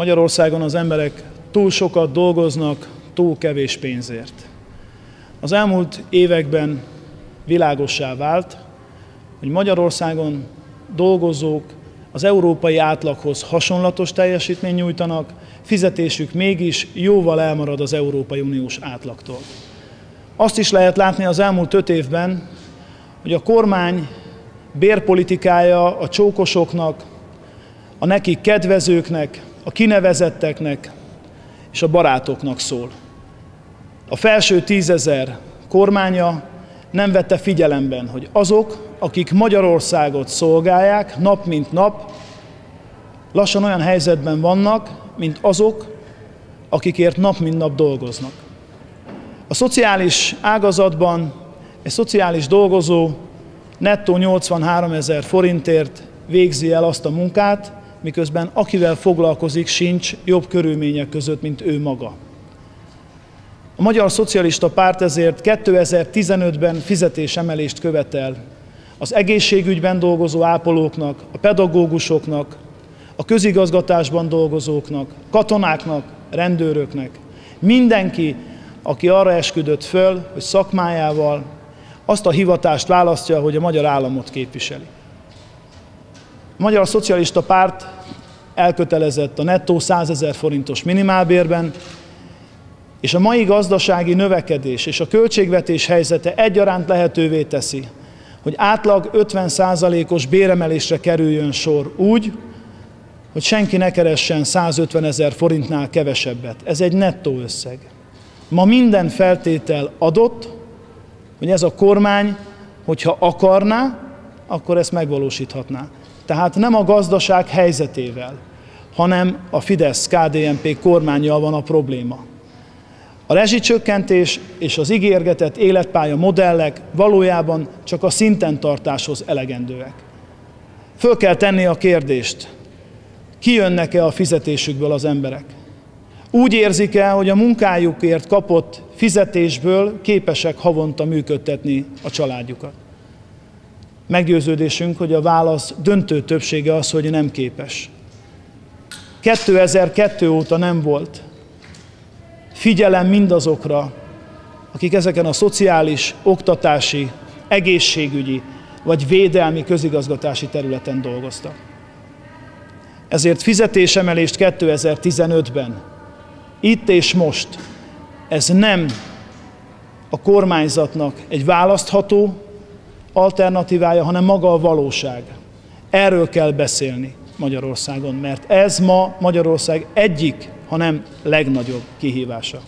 Magyarországon az emberek túl sokat dolgoznak, túl kevés pénzért. Az elmúlt években világossá vált, hogy Magyarországon dolgozók az európai átlaghoz hasonlatos teljesítményt nyújtanak, fizetésük mégis jóval elmarad az Európai Uniós átlagtól. Azt is lehet látni az elmúlt 5 évben, hogy a kormány bérpolitikája a csókosoknak, a nekik kedvezőknek, a kinevezetteknek és a barátoknak szól. A felső 10 000 kormánya nem vette figyelemben, hogy azok, akik Magyarországot szolgálják nap mint nap, lassan olyan helyzetben vannak, mint azok, akikért nap mint nap dolgoznak. A szociális ágazatban egy szociális dolgozó nettó 83 000 forintért végzi el azt a munkát, miközben akivel foglalkozik, sincs jobb körülmények között, mint ő maga. A Magyar Szocialista Párt ezért 2015-ben fizetésemelést követel az egészségügyben dolgozó ápolóknak, a pedagógusoknak, a közigazgatásban dolgozóknak, katonáknak, rendőröknek. Mindenki, aki arra esküdött föl, hogy szakmájával azt a hivatást választja, hogy a magyar államot képviseli. A Magyar Szocialista Párt elkötelezett a nettó 100 000 forintos minimálbérben, és a mai gazdasági növekedés és a költségvetés helyzete egyaránt lehetővé teszi, hogy átlag 50%-os béremelésre kerüljön sor úgy, hogy senki ne keressen 150 000 forintnál kevesebbet. Ez egy nettó összeg. Ma minden feltétel adott, hogy ez a kormány, hogyha akarná, akkor ezt megvalósíthatná. Tehát nem a gazdaság helyzetével, hanem a Fidesz-KDNP kormánnyal van a probléma. A rezsicsökkentés és az ígérgetett életpálya modellek valójában csak a szinten tartáshoz elegendőek. Föl kell tenni a kérdést, kijönnek-e a fizetésükből az emberek? Úgy érzik-e, hogy a munkájukért kapott fizetésből képesek havonta működtetni a családjukat? Meggyőződésünk, hogy a válasz döntő többsége az, hogy nem képes. 2002 óta nem volt figyelem mindazokra, akik ezeken a szociális, oktatási, egészségügyi vagy védelmi közigazgatási területen dolgoztak. Ezért fizetésemelést 2015-ben, itt és most, ez nem a kormányzatnak egy választható alternatívája, hanem maga a valóság. Erről kell beszélni Magyarországon, mert ez ma Magyarország egyik, ha nem legnagyobb kihívása.